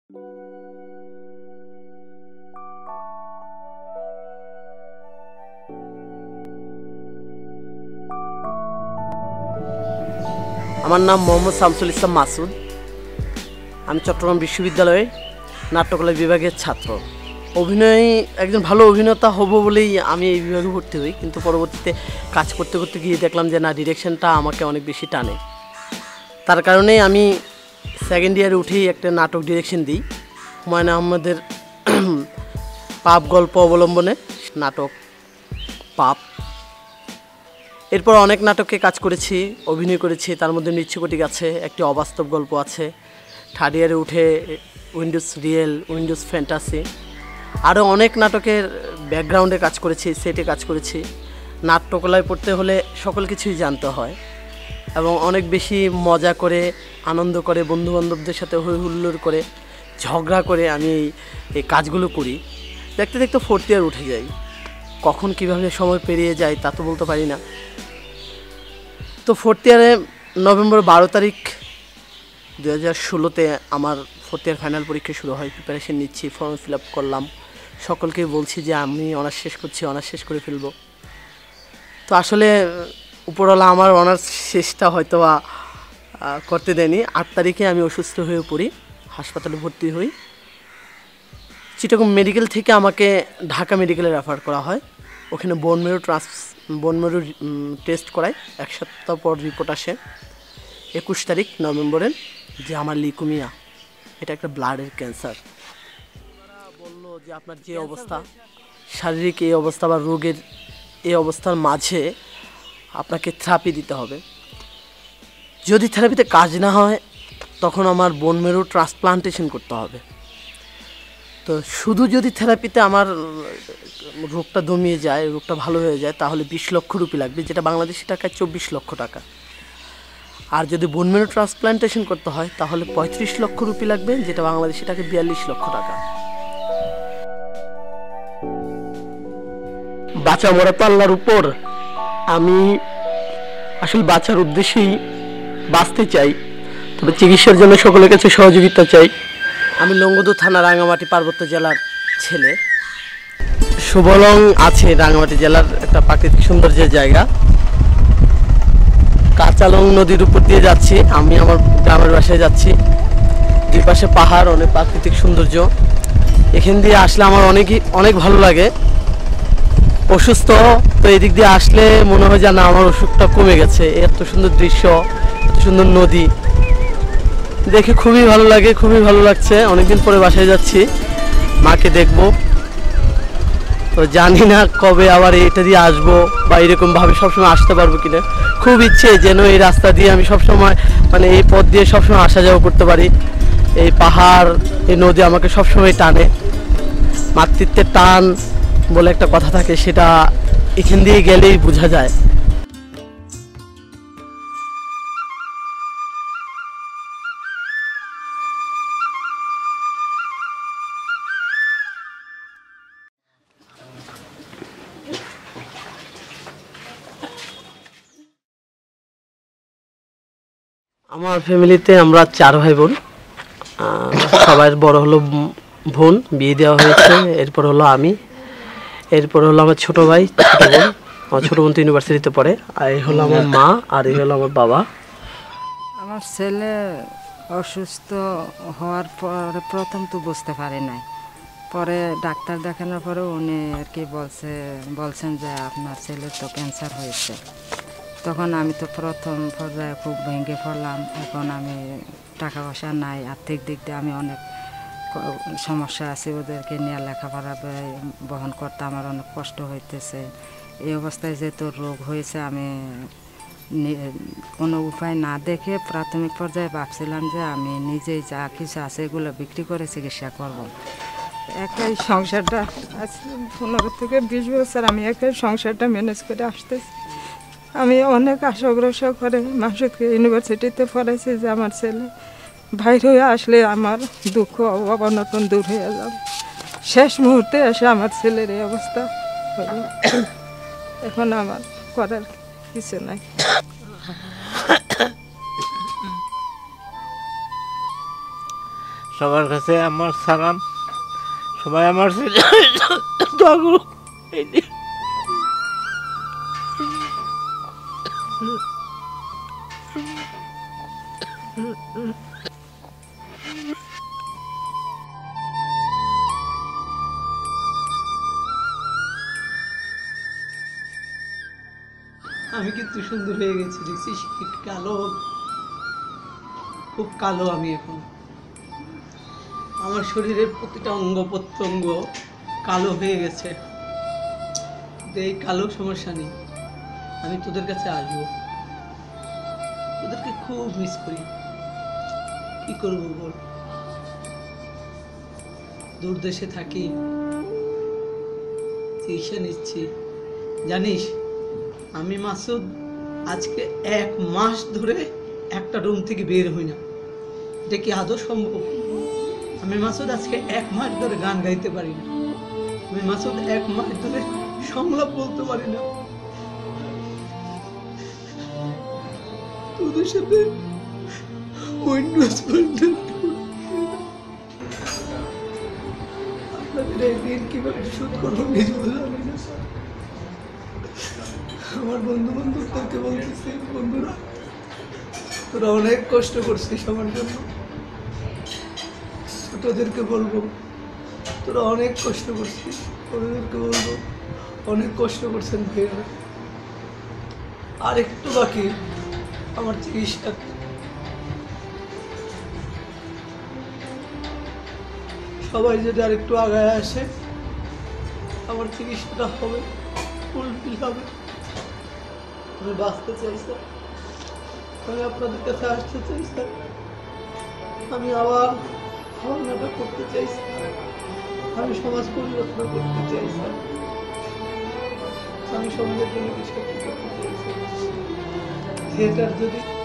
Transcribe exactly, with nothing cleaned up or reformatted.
আমার নাম মোহাম্মদ শামসুল ইসলাম মাসুদ। আমি চট্টগ্রাম বিশ্ববিদ্যালয়ে নাট্যকলা বিভাগের ছাত্র। অভিনয় একজন ভালো অভিনেতা হব বলেই আমি এই বিভাগে ভর্তি হই, কিন্তু পরবর্তীতে কাজ করতে করতে গিয়ে দেখলাম যে না, ডিরেকশনটা আমাকে অনেক বেশি টানে। তার কারণে আমি সেকেন্ড ইয়ারে উঠেই একটা নাটক ডিরেকশন দিই, হুমায়ুন আহমেদের পাপ গল্প অবলম্বনে নাটক পাপ। এরপর অনেক নাটকে কাজ করেছি, অভিনয় করেছি। তার মধ্যে মৃচ্ছকটিক আছে, একটি অবাস্তব গল্প আছে। থার্ড ইয়ারে উঠে উইন্ডোজ রিয়েল, উইন্ডোজ ফ্যান্টাসি, আরও অনেক নাটকের ব্যাকগ্রাউন্ডে কাজ করেছি, সেটে কাজ করেছি। নাট্যকলায় পড়তে হলে সকল কিছুই জানতে হয় এবং অনেক বেশি মজা করে, আনন্দ করে, বন্ধুবান্ধবদের সাথে হই হুল্লোড় করে, ঝগড়া করে আমি এই কাজগুলো করি। দেখতে দেখতে ফোর্থ ইয়ার উঠে যাই। কখন কীভাবে সময় পেরিয়ে যায় তা তো বলতে পারি না। তো ফোর্থ ইয়ারে নভেম্বর বারো তারিখ দু হাজার ষোলোতে আমার ফোর্থ ইয়ার ফাইনাল পরীক্ষা শুরু হয়। প্রিপারেশন নিচ্ছি, ফর্ম ফিল আপ করলাম, সকলকে বলছি যে আমি অনার্স শেষ করছি, অনার্স শেষ করে ফেলবো। তো আসলে উপরওয়ালা আমার অনার্স শেষটা হয়তো বা করতে দেয়নি। আট তারিখে আমি অসুস্থ হয়ে পড়ি, হাসপাতালে ভর্তি হই। চিটাগং মেডিকেল থেকে আমাকে ঢাকা মেডিকেলে রেফার করা হয়। ওখানে বোন মেরু ট্রান্স বোন মেরু টেস্ট করায়। এক সপ্তাহ পর রিপোর্ট আসে একুশ তারিখ নভেম্বরের, যে আমার লিউকেমিয়া, এটা একটা ব্লাডের ক্যান্সার। বললো যে আপনার যে অবস্থা, শারীরিক এই অবস্থা বা রোগের এই অবস্থার মাঝে আপনাকে থেরাপি দিতে হবে। যদি থেরাপিতে কাজ না হয় তখন আমার বোন মেরু ট্রান্সপ্লান্টেশন করতে হবে। তো শুধু যদি থেরাপিতে আমার রোগটা দমিয়ে যায়, রোগটা ভালো হয়ে যায়, তাহলে বিশ লক্ষ রুপি লাগবে, যেটা বাংলাদেশি টাকায় চব্বিশ লক্ষ টাকা। আর যদি বোন মেরু ট্রান্সপ্লান্টেশন করতে হয় তাহলে পঁয়ত্রিশ লক্ষ রুপি লাগবে, যেটা বাংলাদেশি টাকায় বিয়াল্লিশ লক্ষ টাকা। বাঁচা মরা তো আল্লাহর উপর। আমি আসলে বাঁচার উদ্দেশ্যেই বাঁচতে চাই, তবে চিকিৎসার জন্য সকলের কাছে সহযোগিতা চাই। আমি লংগদু থানা, রাঙামাটি পার্বত্য জেলার ছেলে। সুবলং আছে রাঙামাটি জেলার একটা প্রাকৃতিক সৌন্দর্যের জায়গা। কাঁচালং নদীর উপর দিয়ে যাচ্ছি, আমি আমার গ্রামের বাসায় যাচ্ছি। দুই পাশে পাহাড়, অনেক প্রাকৃতিক সৌন্দর্য। এখান দিয়ে আসলে আমার অনেকই অনেক ভালো লাগে। অসুস্থ তো এদিক দিয়ে আসলে মনে হয় যে না, আমার অসুখটা কমে গেছে। এত সুন্দর দৃশ্য, এত সুন্দর নদী দেখে খুবই ভালো লাগে, খুবই ভালো লাগছে। অনেকদিন পরে বাসায় যাচ্ছি, মাকে দেখবো। তো জানি না কবে আবার এটা দিয়ে আসবো বা এরকমভাবে সবসময় আসতে পারবো কিনা। খুব ইচ্ছে যেন এই রাস্তা দিয়ে আমি সবসময়, মানে এই পথ দিয়ে সবসময় আসা যাওয়া করতে পারি। এই পাহাড়, এই নদী আমাকে সবসময় টানে। মাতৃত্বের টান বলে একটা কথা থাকে, সেটা এখান দিয়ে গেলেই বোঝা যায়। আমার ফ্যামিলিতে আমরা চার ভাই বোন। সবার বড় হলো বোন, বিয়ে দেওয়া হয়েছে। এরপর হলো আমি, এরপর হলো আমার ছোট ভাই, ছোট বোন। আমার ছোট বোন তো ইউনিভার্সিটিতে পড়ে। আর এই হলো আমার মা, আর এই হলো আমার বাবা। আমার ছেলে অসুস্থ হওয়ার পরে প্রথম তো বুঝতে পারি নাই, পরে ডাক্তার দেখানোর পরে উনি আর কি বলছে বলছেন যে আপনার ছেলের তো ক্যান্সার হয়েছে। তখন আমি তো প্রথম পর্যায়ে খুব ভেঙে পড়লাম। এখন আমি টাকা পয়সা নাই, আর্থিক দিক দিয়ে আমি অনেক সমস্যা আছে, ওদেরকে নিয়ে লেখাপড়া বহন করতে আমার অনেক কষ্ট হইতেছে। এই অবস্থায় যে তোর রোগ হয়েছে, আমি কোনো উপায় না দেখে প্রাথমিক পর্যায়ে ভাবছিলাম যে আমি নিজেই যা কিছু আছে এগুলো বিক্রি করে চিকিৎসা করব। একাই সংসারটা আজ পনেরো থেকে বিশ বছর আমি একাই সংসারটা ম্যানেজ করে আসতেছি। আমি অনেক আশা ভরসা করে মাসুদকে ইউনিভার্সিটিতে পড়াইছি যে আমার ছেলে বাইর হয়ে আসলে আমার দুঃখ অবনতন দূর হয়ে যাবে। শেষ মুহূর্তে এসে আমার ছেলের এই অবস্থা হলো। এখন আমার করার কিছু নাই। সবার কাছে আমার সালাম, সবাই আমার দোয়া করুক। এই যে আমি কিন্তু সুন্দর হয়ে গেছি, দেখছিস কি কালো, খুব কালো আমি এখন। আমার শরীরের প্রতিটা অঙ্গ প্রত্যঙ্গ কালো হয়ে গেছে। কিন্তু এই কালো সমস্যা নেই, আমি তোদের কাছে আসবো। তোদেরকে খুব মিস করি, কি করবো বল, দূর দেশে থাকি, চিকিৎসা নিচ্ছি। জানিস আমি মাসুদ আজকে এক মাস ধরে একটা রুম থেকে বের হই না। এটা কি আদৌ সম্ভব? আমি মাসুদ আজকে এক মাস ধরে গান গাইতে পারি না। আমি মাসুদ এক মাস ধরে সংলাপ বলতে পারি না। তোদের সাথে আপনাদের এই দিন কিভাবে শোধ করবো নিজেও জানি না। আমার বন্ধু বান্ধবদেরকে বলতেছি, বন্ধুরা তোরা অনেক কষ্ট করছিস আমার জন্য। ছোটদেরকে বলবো তোরা অনেক কষ্ট করছিস, ওদেরকে বলবো অনেক কষ্ট করছেন ভাইয়া। আর একটু বাকি আমার চিকিৎসা, সবাই যদি আর একটু আগায় আসে আমার চিকিৎসাটা হবে, ফুলফিল হবে। আমি বাঁচতে চাই স্যার, আমি আপনাদের কাছে আসতে চাই স্যার, আমি আবার ভাবনাটা করতে চাই স্যার, আমি সমাজ পরিবর্তন করতে চাই স্যার, আমি সমাজের জন্য কিছু করতে চাই স্যার। থিয়েটার যদি